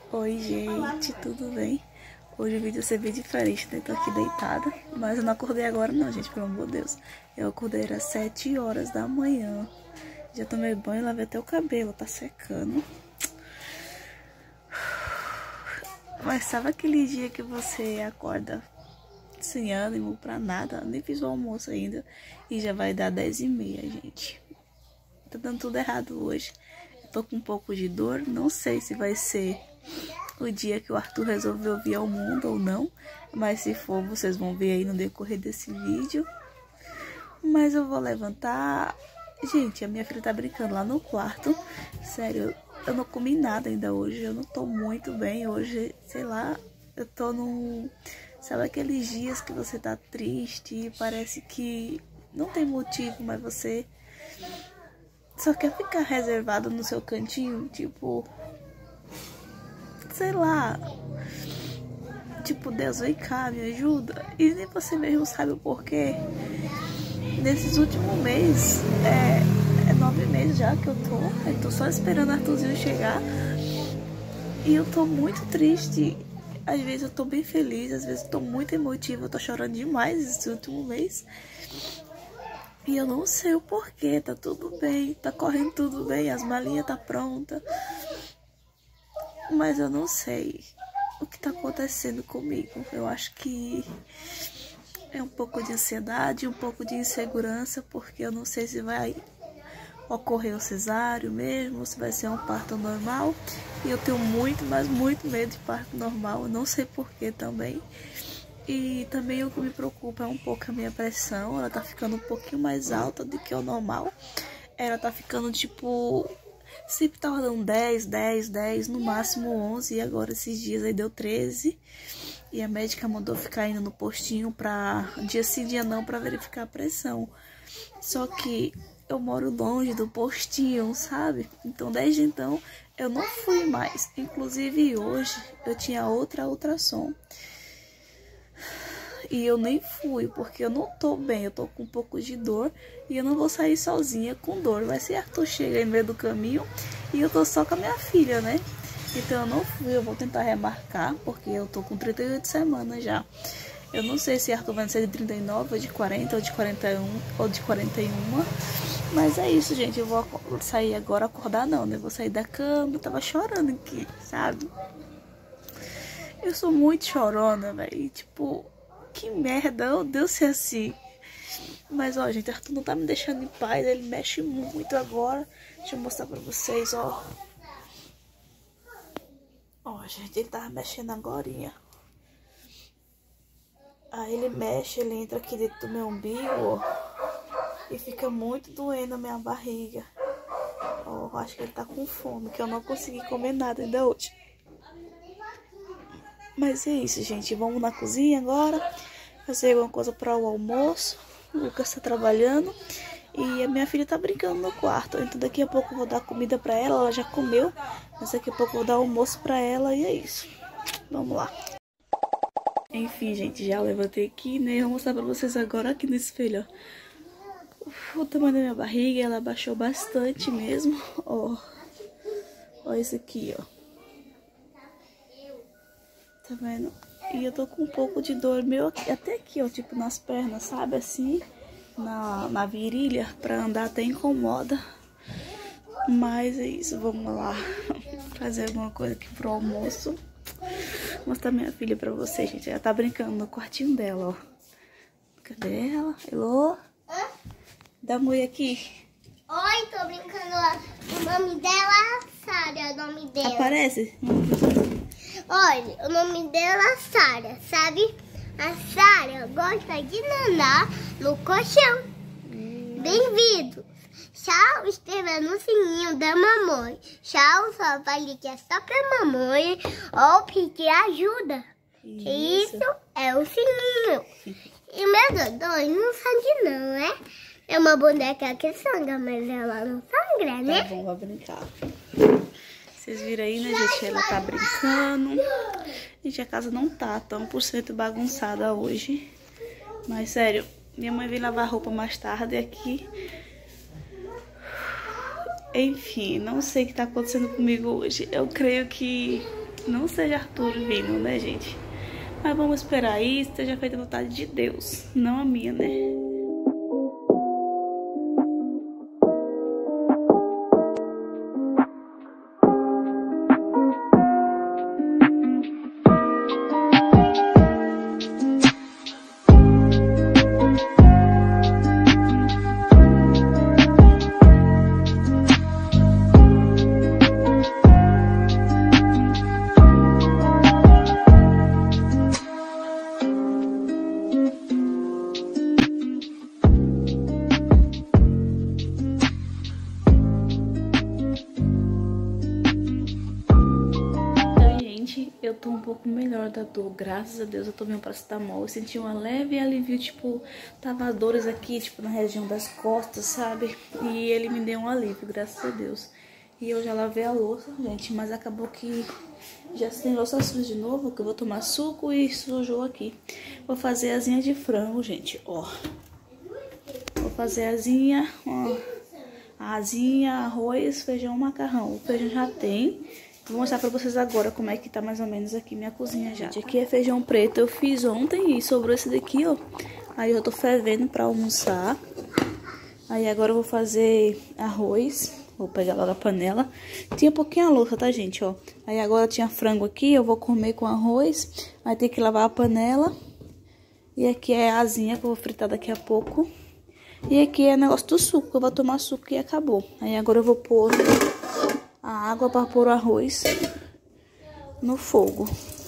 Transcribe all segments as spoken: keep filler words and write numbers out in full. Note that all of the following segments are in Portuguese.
Oi gente, tudo bem? Hoje o vídeo vai ser bem diferente, né? Tô aqui deitada, mas eu não acordei agora não, gente, pelo amor de Deus. Eu acordei às sete horas da manhã. Já tomei banho, lavei até o cabelo, tá secando. Mas sabe aquele dia que você acorda sem ânimo pra nada? Nem fiz o almoço ainda e já vai dar dez e meia, gente. Tá dando tudo errado hoje. Eu tô com um pouco de dor, não sei se vai ser o dia que o Arthur resolveu vir ao mundo ou não, mas se for, vocês vão ver aí no decorrer desse vídeo. Mas eu vou levantar. Gente, a minha filha tá brincando lá no quarto. Sério, eu não comi nada ainda hoje, eu não tô muito bem hoje, sei lá, eu tô num... Sabe aqueles dias que você tá triste e parece que não tem motivo, mas você só quer ficar reservado no seu cantinho, tipo... Sei lá, tipo, Deus, vem cá, me ajuda. E nem você mesmo sabe o porquê. Nesses últimos meses, é, é nove meses já que eu tô. Eu tô só esperando o Arthurzinho chegar. E eu tô muito triste. Às vezes eu tô bem feliz, às vezes eu tô muito emotiva. Eu tô chorando demais esse último mês. E eu não sei o porquê, tá tudo bem, tá correndo tudo bem, as malinhas tá pronta. Mas eu não sei o que tá acontecendo comigo. Eu acho que é um pouco de ansiedade, um pouco de insegurança, porque eu não sei se vai ocorrer o cesáreo mesmo, se vai ser um parto normal. E eu tenho muito, mas muito medo de parto normal, eu não sei porquê também. E também o que me preocupa é um pouco a minha pressão, ela tá ficando um pouquinho mais alta do que o normal. Ela tá ficando tipo... Sempre tava dando dez, dez, dez, no máximo onze, e agora esses dias aí deu treze. E a médica mandou ficar indo no postinho pra dia sim, dia não, pra verificar a pressão. Só que eu moro longe do postinho, sabe? Então desde então eu não fui mais. Inclusive hoje eu tinha outra ultrassom. E eu nem fui, porque eu não tô bem, eu tô com um pouco de dor. E eu não vou sair sozinha com dor. Vai ser Arthur chega aí no meio do caminho e eu tô só com a minha filha, né? Então eu não fui, eu vou tentar remarcar, porque eu tô com trinta e oito semanas já. Eu não sei se Arthur vai ser de trinta e nove, ou de quarenta, ou de quarenta e um, ou de quarenta e um. Mas é isso, gente, eu vou sair agora, acordar não, né? Vou sair da cama, eu tava chorando aqui, sabe? Eu sou muito chorona, velho, tipo... Que merda, oh Deus, ser assim. Mas, ó, gente, Arthur não tá me deixando em paz. Ele mexe muito agora. Deixa eu mostrar pra vocês, ó. Ó, gente, ele tava mexendo agorinha. Aí ele mexe, ele entra aqui dentro do meu umbigo, ó. E fica muito doendo a minha barriga. Ó, acho que ele tá com fome, que eu não consegui comer nada ainda hoje. Mas é isso, gente. Vamos na cozinha agora. Fazer alguma coisa para o almoço. O Lucas tá trabalhando. E a minha filha tá brincando no quarto. Então daqui a pouco eu vou dar comida para ela. Ela já comeu. Mas daqui a pouco eu vou dar almoço para ela. E é isso. Vamos lá. Enfim, gente. Já levantei aqui, né? Vou mostrar para vocês agora aqui no espelho, ó. O tamanho da minha barriga. Ela baixou bastante mesmo. Ó. Ó isso aqui, ó. Tá vendo? E eu tô com um pouco de dor meu aqui, até aqui, ó, tipo nas pernas, sabe? Assim, na, na virilha, pra andar até incomoda. Mas é isso, vamos lá fazer alguma coisa aqui pro almoço. Vou mostrar minha filha pra vocês, gente. Ela tá brincando no quartinho dela, ó. Cadê ela? Elô? Dá um oi aqui. Oi, tô brincando lá. O nome dela é Sara, o nome dela. Aparece? Olha, o nome dela é Sara, sabe? A Sara gosta de nanar no colchão. Hum. Bem-vindo. Tchau, escreva no sininho da mamãe. Tchau, só vale que é só pra mamãe ou pedir ajuda. Isso. Isso é o sininho. E meu Dodói não sangue não, né? É uma boneca que sangra, mas ela não sangra, né? Tá bom, vou brincar. Vocês viram aí, né, gente? Ela tá brincando. Gente, a casa não tá tão por cento bagunçada hoje. Mas, sério, minha mãe veio lavar roupa mais tarde aqui. Enfim, não sei o que tá acontecendo comigo hoje. Eu creio que Não seja Arthur vindo, né, gente? Mas vamos esperar aí, seja feita a vontade de Deus, não a minha, né? Eu tô um pouco melhor da dor, graças a Deus eu tomei um paracetamol. Eu senti um leve alivio, tipo, tava dores aqui, tipo, na região das costas, sabe? E ele me deu um alívio, graças a Deus. E eu já lavei a louça, gente, mas acabou que já tem louça suja de novo, que eu vou tomar suco e sujou aqui. Vou fazer asinha de frango, gente, ó. Vou fazer asinha, ó. Asinha, arroz, feijão, macarrão. O feijão já tem. Vou mostrar pra vocês agora como é que tá mais ou menos aqui minha cozinha já. Aqui é feijão preto, eu fiz ontem e sobrou esse daqui, ó. Aí eu tô fervendo pra almoçar. Aí agora eu vou fazer arroz. Vou pegar logo a panela. Tinha pouquinho a louça, tá, gente, ó. Aí agora tinha frango aqui, eu vou comer com arroz. Aí tem que lavar a panela. E aqui é a asinha que eu vou fritar daqui a pouco. E aqui é o negócio do suco, eu vou tomar suco e acabou. Aí agora eu vou pôr a água para pôr o arroz no fogo.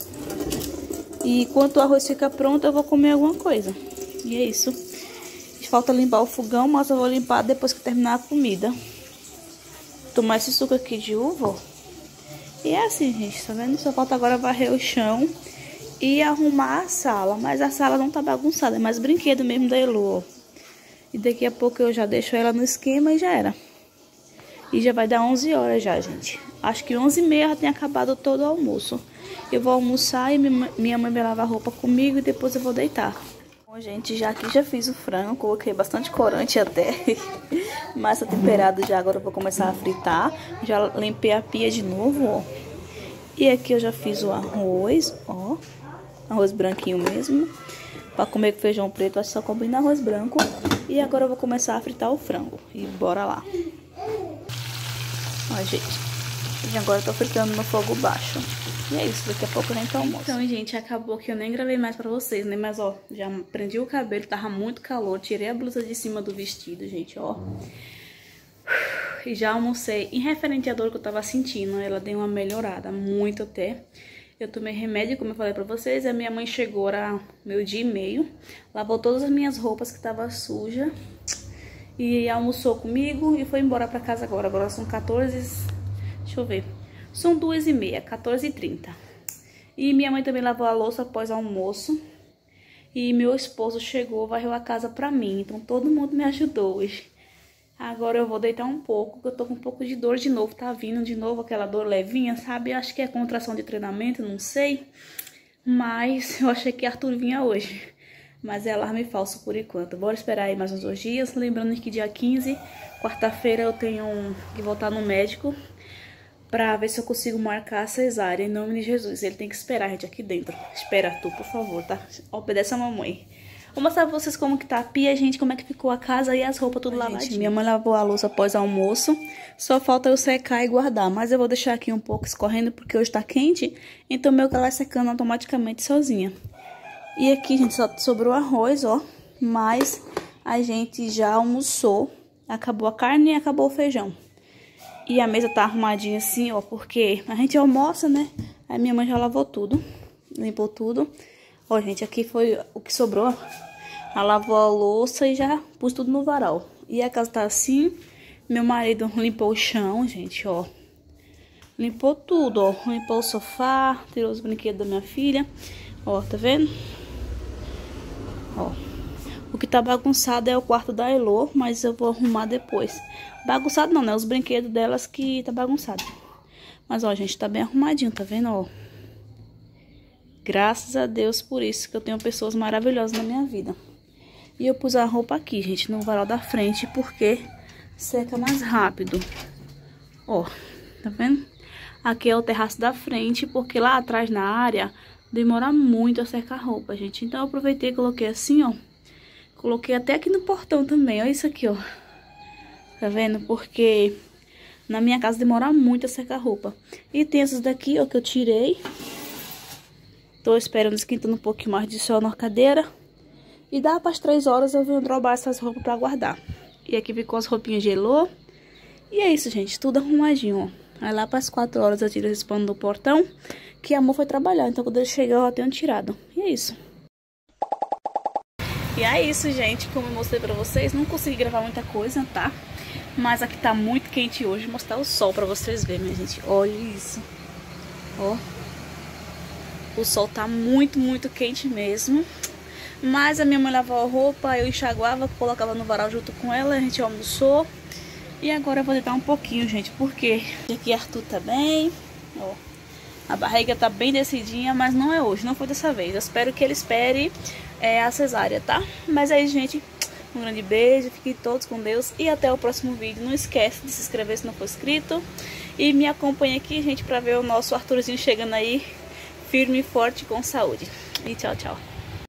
E enquanto o arroz fica pronto, eu vou comer alguma coisa. E é isso. Falta limpar o fogão, mas eu vou limpar depois que terminar a comida. Tomar esse suco aqui de uva. E é assim, gente, tá vendo? Só falta agora varrer o chão e arrumar a sala. Mas a sala não tá bagunçada, é mais brinquedo mesmo da Elo, ó. E daqui a pouco eu já deixo ela no esquema e já era. E já vai dar onze horas já, gente. Acho que onze e meia já tem acabado todo o almoço. Eu vou almoçar e minha mãe vai lavar a roupa comigo e depois eu vou deitar. Bom, gente, já aqui já fiz o frango. Coloquei bastante corante até. Massa temperada já, agora eu vou começar a fritar. Já limpei a pia de novo, ó. E aqui eu já fiz o arroz, ó. Arroz branquinho mesmo. Pra comer com feijão preto, acho que só combina arroz branco. E agora eu vou começar a fritar o frango. E bora lá. Ó, gente. E agora eu tô fritando no fogo baixo. E é isso, daqui a pouco a gente almoça. Então, gente, acabou que eu nem gravei mais pra vocês, né? Mas, ó, já prendi o cabelo, tava muito calor. Tirei a blusa de cima do vestido, gente, ó. E já almocei. Em referente à dor que eu tava sentindo, ela deu uma melhorada, muito até. Eu tomei remédio, como eu falei pra vocês. A minha mãe chegou a meio dia e meio. Lavou todas as minhas roupas que tava suja. E almoçou comigo e foi embora pra casa agora. Agora são quatorze... Deixa eu ver. São duas e meia, quatorze e trinta. E minha mãe também lavou a louça após o almoço. E meu esposo chegou, varreu a casa pra mim. Então todo mundo me ajudou hoje. Agora eu vou deitar um pouco, porque eu tô com um pouco de dor de novo. Tá vindo de novo aquela dor levinha, sabe? Acho que é contração de treinamento, não sei. Mas eu achei que Arthur vinha hoje. Mas é alarme falso por enquanto. Bora esperar aí mais uns dois dias. Lembrando que dia quinze, quarta-feira, eu tenho que voltar no médico pra ver se eu consigo marcar a cesárea, em nome de Jesus. Ele tem que esperar, gente, aqui dentro. Espera, Arthur, por favor, tá? Obedece a mamãe. Vou mostrar pra vocês como que tá a pia, gente, como é que ficou a casa e as roupas tudo lavadinhas. Minha mãe lavou a louça após o almoço. Só falta eu secar e guardar. Mas eu vou deixar aqui um pouco escorrendo, porque hoje tá quente. Então meu ela vai secando automaticamente sozinha. E aqui, gente, só sobrou arroz, ó. Mas a gente já almoçou. Acabou a carne e acabou o feijão. E a mesa tá arrumadinha assim, ó, porque a gente almoça, né? Aí minha mãe já lavou tudo, limpou tudo. Ó, gente, aqui foi o que sobrou. Ela lavou a louça e já pus tudo no varal. E a casa tá assim. Meu marido limpou o chão, gente, ó. Limpou tudo, ó. Limpou o sofá, tirou os brinquedos da minha filha. Ó, tá vendo? Ó. O que tá bagunçado é o quarto da Elo, mas eu vou arrumar depois. Bagunçado não, né? Os brinquedos delas que tá bagunçado. Mas, ó, gente, tá bem arrumadinho, tá vendo, ó? Graças a Deus por isso, que eu tenho pessoas maravilhosas na minha vida. E eu pus a roupa aqui, gente, no varal da frente, porque seca mais rápido. Ó, tá vendo? aqui é o terraço da frente, porque lá atrás na área demora muito a secar roupa, gente. Então eu aproveitei e coloquei assim, ó. Coloquei até aqui no portão também, olha isso aqui, ó. Tá vendo? Porque na minha casa demora muito a secar roupa. E tem essas daqui, ó, que eu tirei. Tô esperando esquentando um pouquinho mais de sol na cadeira. E dá para as três horas eu venho drobar essas roupas pra guardar. E aqui ficou as roupinhas gelou. E é isso, gente, tudo arrumadinho, ó. Aí lá para as quatro horas eu tiro esse pano do portão, que a amor foi trabalhar. Então quando ele chegar eu já tenho tirado. E é isso. E é isso, gente, como eu mostrei pra vocês, não consegui gravar muita coisa, tá? Mas aqui tá muito quente hoje, vou mostrar o sol pra vocês verem, minha gente. Olha isso. Ó. O sol tá muito, muito quente mesmo. Mas a minha mãe lavou a roupa, eu enxaguava, colocava no varal junto com ela, a gente almoçou. E agora eu vou deitar um pouquinho, gente, porque aqui Arthur tá bem, ó. A barriga tá bem descidinha, mas não é hoje, não foi dessa vez. Eu espero que ele espere é, a cesárea, tá? Mas aí, gente, um grande beijo, fiquem todos com Deus e até o próximo vídeo. Não esquece de se inscrever se não for inscrito. E me acompanha aqui, gente, pra ver o nosso Arthurzinho chegando aí, firme e forte com saúde. E tchau, tchau.